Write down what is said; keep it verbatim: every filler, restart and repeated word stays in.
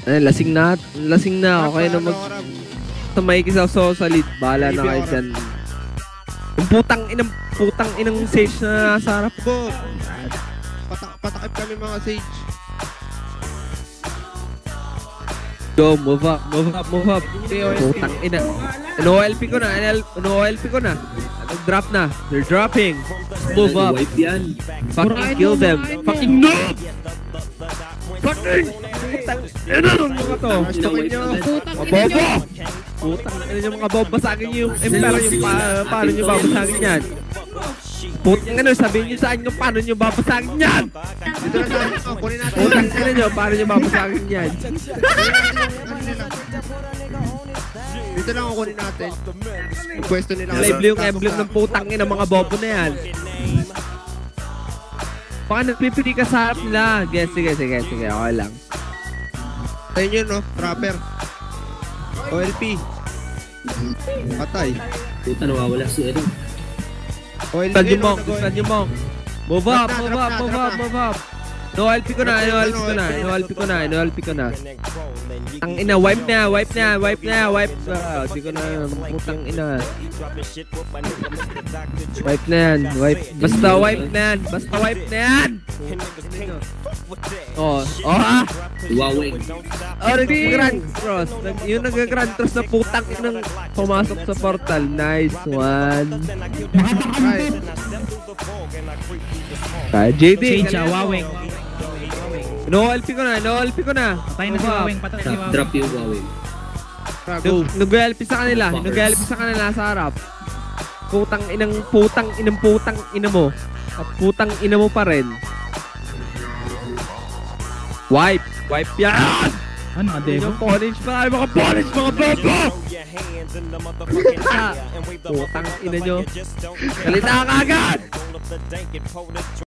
Eh, lasing na. Lasing na ako. Kaya na mag... Tumay kisaw sa lead. Bahala na kayo dyan. Yung putang inang... Putang inang sage na nasa harap. Go! Patak patakip kami mga sage. Go, move up, move up, move up. Putang ina. N-O L P ko na, N O L P ko na. Drop na. They're dropping. Move up. Fucking kill them. Fucking noob! Fucking! Putang ina nung mga to. Putang ina mga bobo! Putang ina nyo mga bobo. Basagin nyo yung emperor yung paano nyo babasagin yan. Putang ina, sabihin nyo saan yung paano nyo babasagin yan. Dito na tayo. Kunin natin. Putang ina nyo, paano nyo babasagin yan. Dito lang ako kunin natin. Yung pwesto nila. Live yung emblem ng putang ina mga bobo na yan. Baka nagpipili ka sa harap nila. Sige, sige, sige, sige. Okay lang. Ayun yun, no? Trapper. O L P. Patay. Puta, nawawala si Edo. O L P. Saan yung monk? Saan yung monk? Move up, move up, move up, move up. No L P ko na, no L P ko na, no L P ko na, no L P ko na. Ang ina, wipe na, wipe na, wipe na, wipe na. Di ko na, putang ina. Wipe na yan, wipe. Basta wipe na yan, basta wipe na yan. Oh, oh ha? Huawei. Oh, nag-grand cross. Yung nag-grand cross na putang inang pumasok sa portal. Nice one. Kaya J D. Change, Huawei. No L P ko na, no L P ko na. Patay na si Huawei, patay si Huawei. Drop yung Huawei. Nag-L P sa kanila, nag-L P sa kanila sa harap. Putang inang putang inang putang ina mo. At putang ina mo pa rin. Wipe! Wipe yan! Ano, Devo? Yung polish pa! Mga polish! Mga bobo! Putang ina nyo! Salita ka agad!